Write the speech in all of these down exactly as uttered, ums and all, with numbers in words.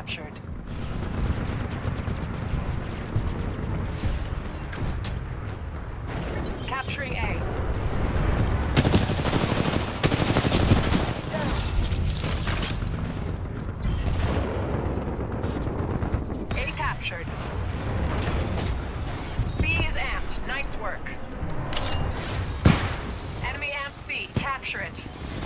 captured. Capturing A. A captured. B is amped. Nice work. Enemy amped C. Capture it.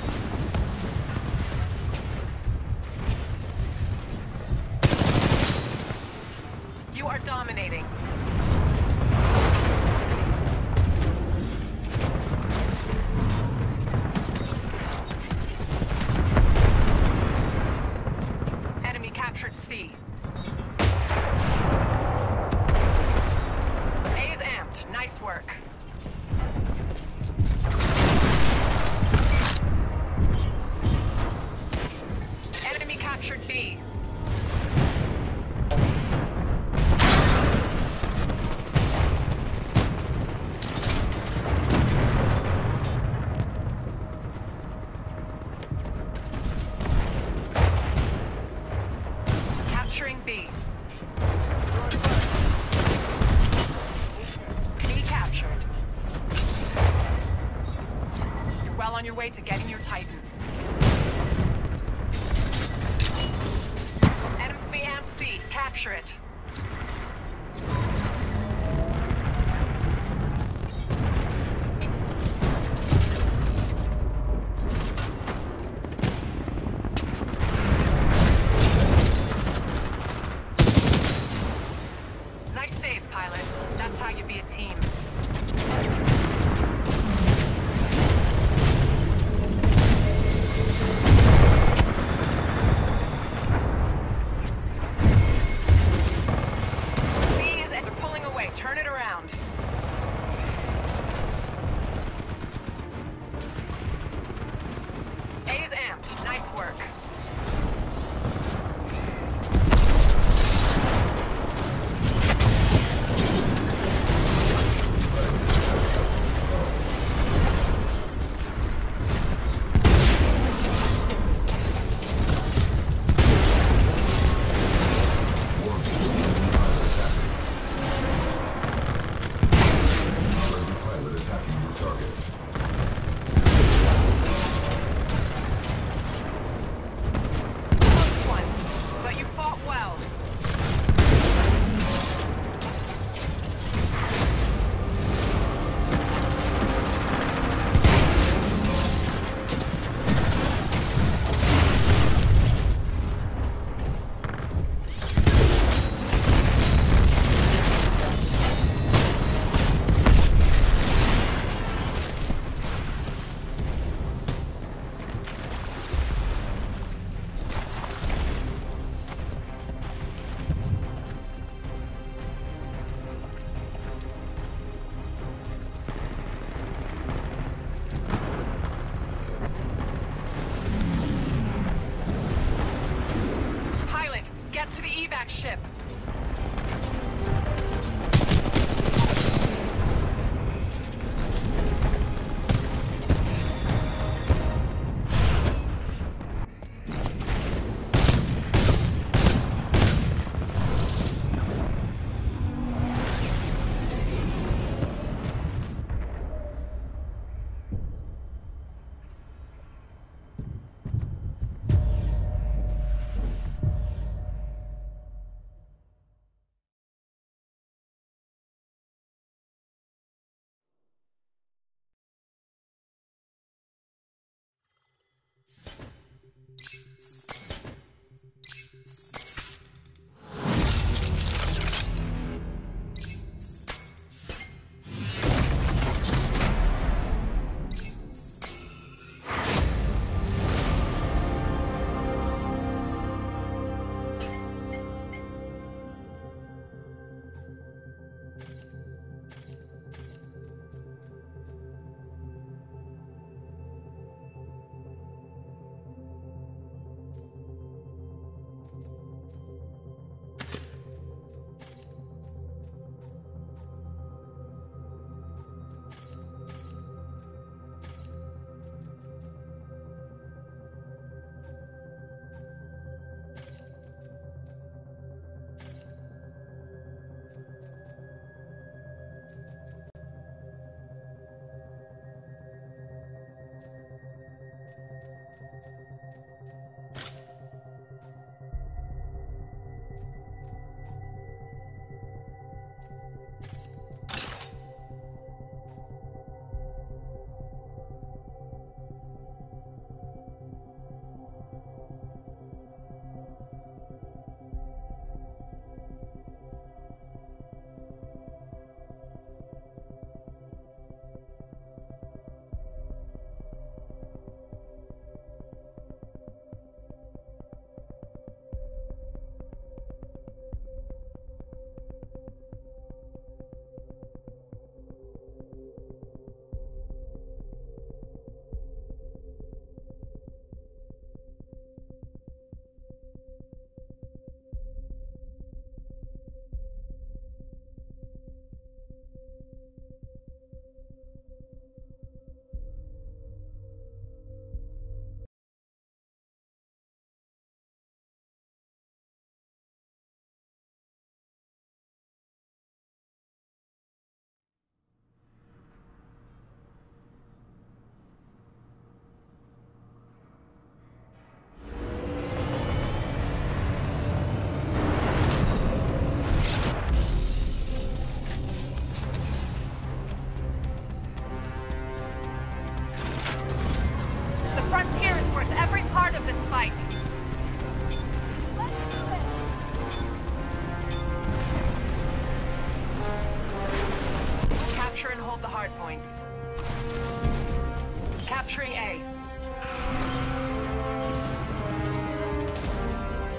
You are dominating. Enemy captured C. A is amped. Nice work. Enemy captured B. Capturing B. B captured. You're well on your way to getting your Titan. Enemy amp C. Capture it. Nice save, pilot. That's how you be a team. B is they're pulling away. Turn it around. A is amped. Nice work. Get to the evac ship.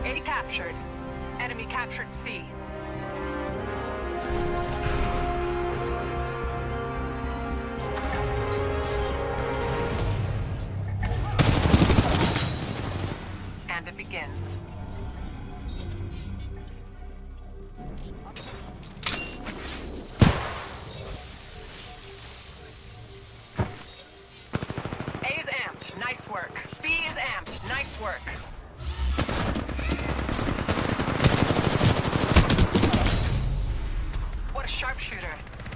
A captured. Enemy captured C. And it begins. A is amped. Nice work. B is amped. Nice work. What a sharpshooter.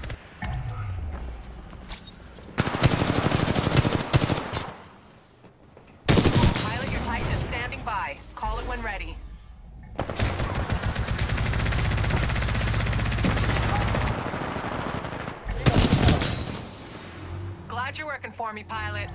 Pilot, your Titan is standing by. Call it when ready. Glad you're working for me, pilot.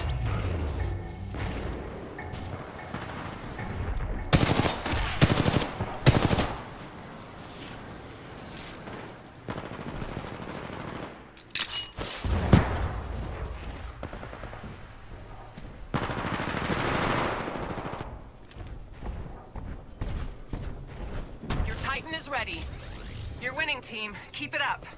Your Titan is ready. You're winning, team. Keep it up.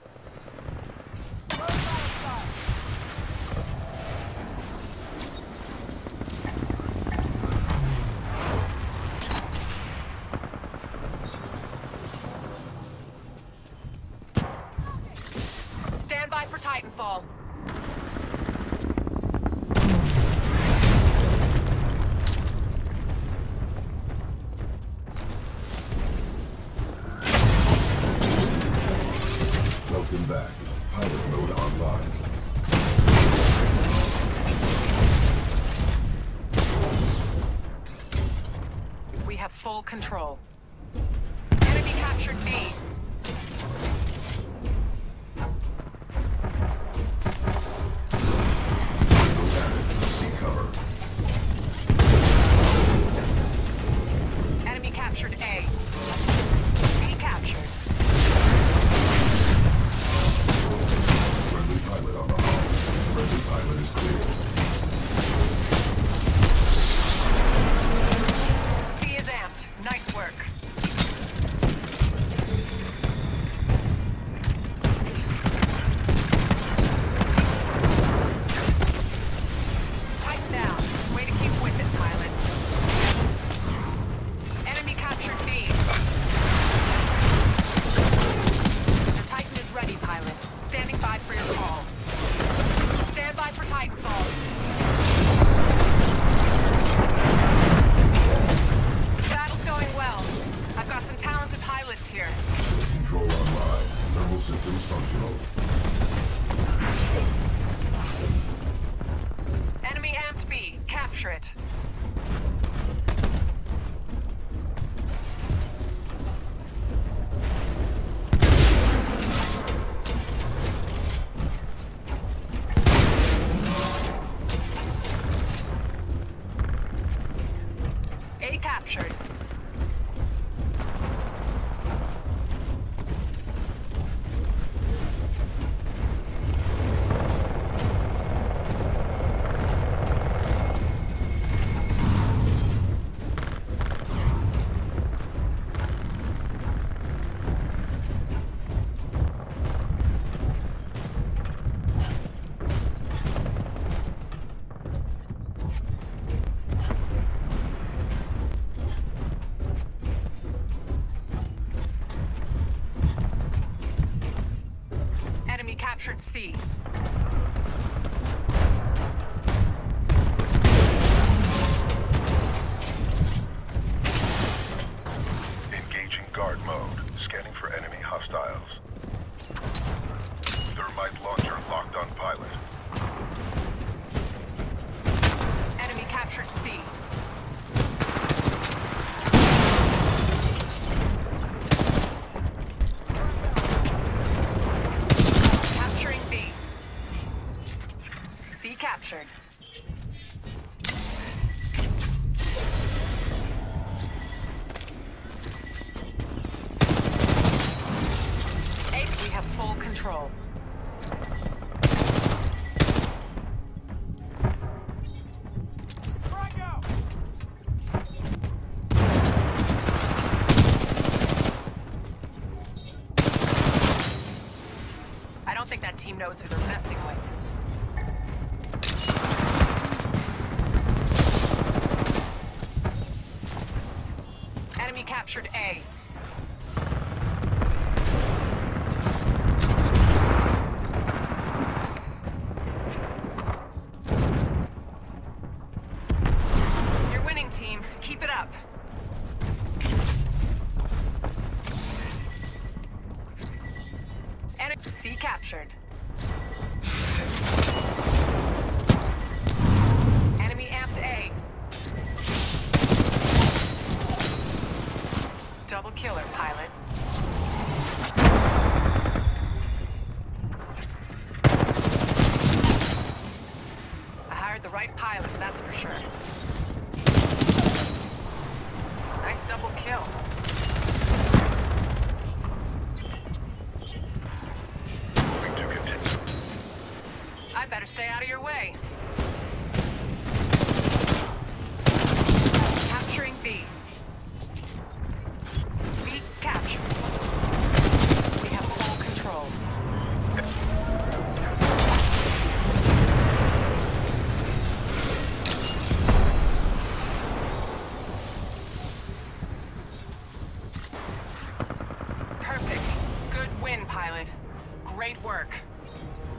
Stand by for Titanfall. Welcome back. Pilot mode online. We have full control. Enemy captured B. Seek cover. Enemy captured A. B captured. Friendly pilot on the hull. Friendly pilot is clear. C is amped. Nice work. Tighten down. Way to keep with it, pilot. Enemy captured B. Your Titan is ready, pilot. Standing by for your call. Stand by for Titanfall. Battle's going well. I've got some talented pilots here. Control online. Thermal systems functional. Enemy amped B. Capture it. A captured. Enemy captured C. Engaging guard mode. Scanning for enemy hostiles. Thermite launcher locked on pilot. Enemy captured C. Capturing B. C captured. A, we have full control. knows who they're messing with. Enemy captured A. You're winning, team. Keep it up. Enemy C captured. Enemy amped A. Double killer, pilot. I hired the right pilot, that's for sure. Nice double kill. Moving to continue. I better stay out of your way. Capturing B. B captured. We have full control. Perfect. Good win, pilot. Great work.